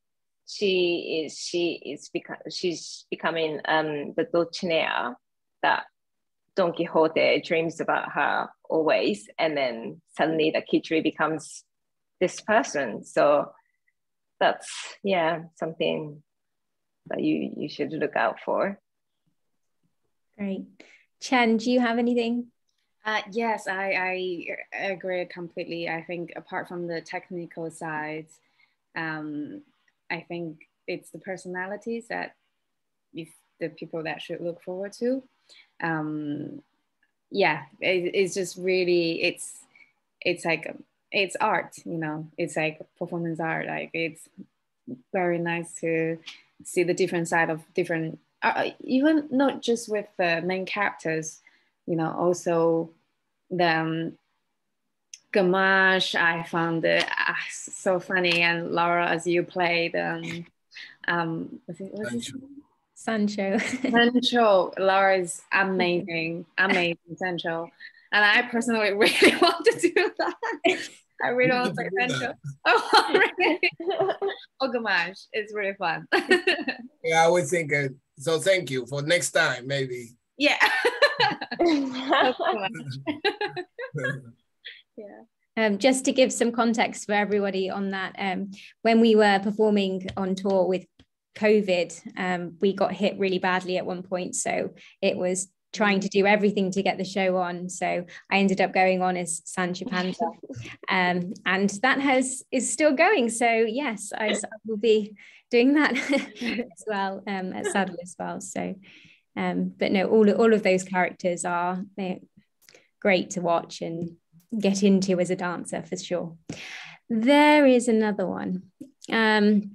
she is she is become she's becoming um, the Dulcinea that Don Quixote dreams about her always, and then suddenly the Quixote becomes this person. So that's, yeah, something that you you should look out for. Great. Chen, do you have anything? Uh, yes, I, I agree completely. I think apart from the technical side, um, I think it's the personalities that if the people that should look forward to. Um, yeah, it, it's just really, it's, it's like, it's art, you know, it's like performance art. Like it's very nice to see the different side of different, uh, even not just with the main characters, you know, also the um, Gamache, I found it uh, so funny. And Laura, as you played, um, um, was it, was it Sancho. Sancho. Laura is amazing, amazing Sancho. And I personally really want to do that. I really want to play Sancho. Oh, really? Oh, Gamache. It's really fun. Yeah, I would think, uh, so thank you for next time, maybe. Yeah. Yeah. Um, just to give some context for everybody on that, um, when we were performing on tour with COVID, um, we got hit really badly at one point. So it was trying to do everything to get the show on. So I ended up going on as Sancho Panza, um, and that has is still going. So yes, I, I will be doing that as well um, at Sadler as well. So, um, but no, all all of those characters are great to watch and get into as a dancer for sure. There is another one. Um,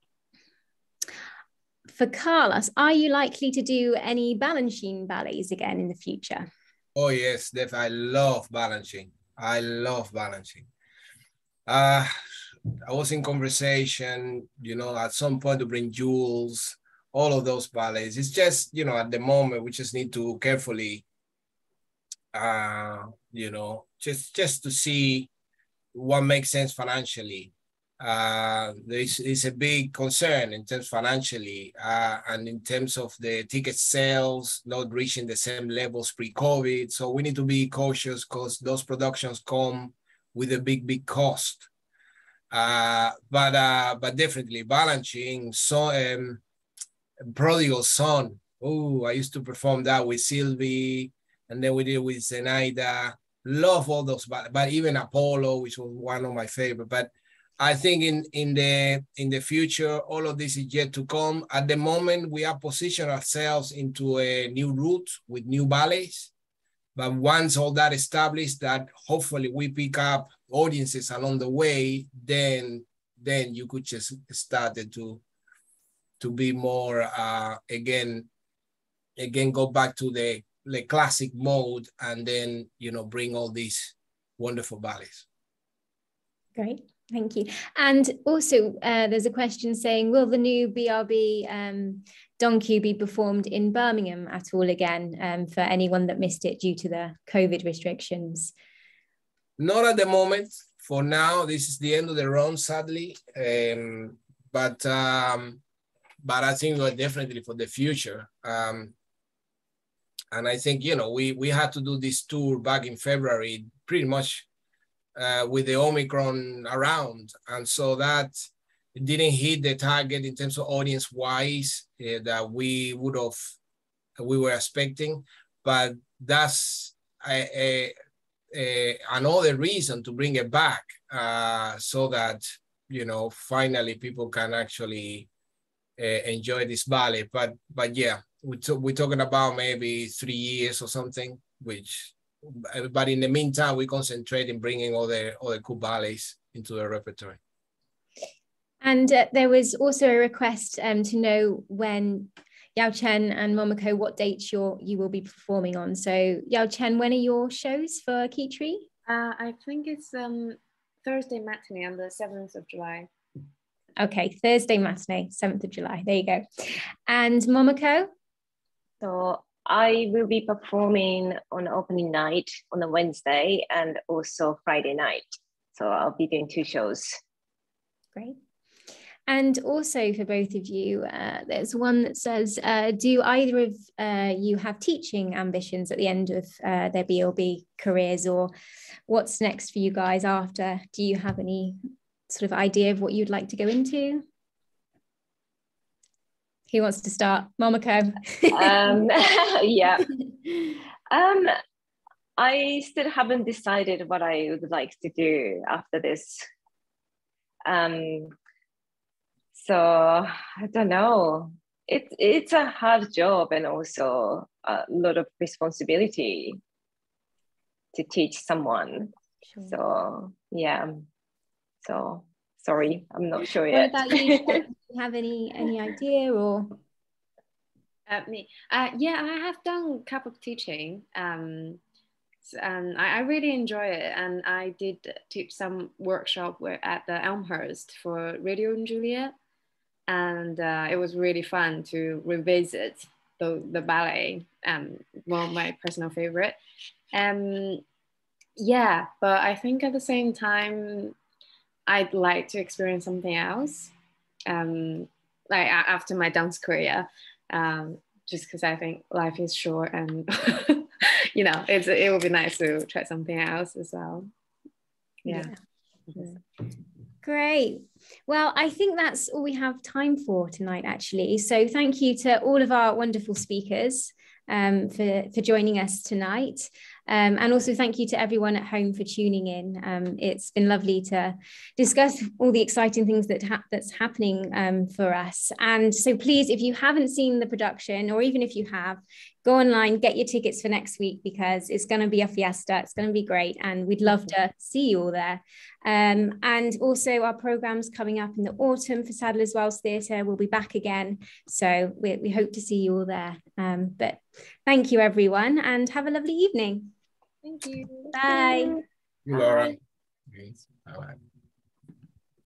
for Carlos, are you likely to do any Balanchine ballets again in the future? Oh yes, Def, I love Balanchine. I love Balanchine. Uh, I was in conversation, you know, at some point to bring Jules, all of those ballets. It's just, you know, at the moment, we just need to carefully, uh, you know, just, just to see what makes sense financially. Uh, this is a big concern in terms financially uh, and in terms of the ticket sales not reaching the same levels pre-COVID. So we need to be cautious because those productions come with a big, big cost. Uh, but uh, but definitely Balanchine, so um, Prodigal Son. Oh, I used to perform that with Sylvie, and then we did it with Zenaida. Love all those, but, but even Apollo, which was one of my favorite. But I think in, in, the, in the future, all of this is yet to come. At the moment, we have positioned ourselves into a new route with new ballets. But once all that established, that hopefully we pick up audiences along the way, then, then you could just start to, to be more, uh, again, again, go back to the, the classic mode and then, you know, bring all these wonderful ballets. Great. Thank you. And also, uh, there's a question saying, will the new B R B um, Donkey be performed in Birmingham at all again um, for anyone that missed it due to the COVID restrictions? Not at the moment. For now, this is the end of the run, sadly. Um, but um, but I think we're definitely for the future. Um, and I think, you know, we, we had to do this tour back in February, pretty much Uh, with the Omicron around. And so that didn't hit the target in terms of audience wise uh, that we would have, we were expecting. But that's a, a, a, another reason to bring it back uh, so that, you know, finally people can actually uh, enjoy this ballet. But, but yeah, we we're talking about maybe three years or something, which but in the meantime, we concentrate in bringing all the, all the cool ballets into the repertoire. And uh, there was also a request um, to know when Yaoqian and Momoko, what dates you're, you will be performing on. So Yaoqian, when are your shows for Kitri? Uh, I think it's um, Thursday matinee on the seventh of July. Okay, Thursday matinee, seventh of July. There you go. And Momoko? So I will be performing on opening night on a Wednesday and also Friday night. So I'll be doing two shows. Great. And also for both of you, uh, there's one that says, uh, do either of uh, you have teaching ambitions at the end of uh, their B R B careers, or what's next for you guys after? Do you have any sort of idea of what you'd like to go into? Who wants to start? Momoko. um, yeah. Um, I still haven't decided what I would like to do after this. Um, so I don't know. It, it's a hard job and also a lot of responsibility to teach someone. Sure. So yeah. So sorry, I'm not sure yet. What about you? Do you have any any idea or? Uh, me, uh, yeah, I have done a couple of teaching, um, and I, I really enjoy it. And I did teach some workshop where, at the Elmhurst for Radio and Juliet, and uh, it was really fun to revisit the the ballet, um, one of my personal favorite. Um, yeah, but I think at the same time, I'd like to experience something else, um, like after my dance career, um, just because I think life is short and, you know, it's, it would be nice to try something else as well. Yeah. yeah. Great. Well, I think that's all we have time for tonight, actually. So thank you to all of our wonderful speakers um, for, for joining us tonight. Um, and also thank you to everyone at home for tuning in. Um, it's been lovely to discuss all the exciting things that ha that's happening um, for us. And so please, if you haven't seen the production, or even if you have, go online, get your tickets for next week, because it's going to be a fiesta. It's going to be great. And we'd love to see you all there. Um, and also our program's coming up in the autumn for Sadler's Wells Theatre. We'll be back again. So we, we hope to see you all there. Um, but thank you, everyone, and have a lovely evening. Thank you. Bye. Bye. Bye. Bye.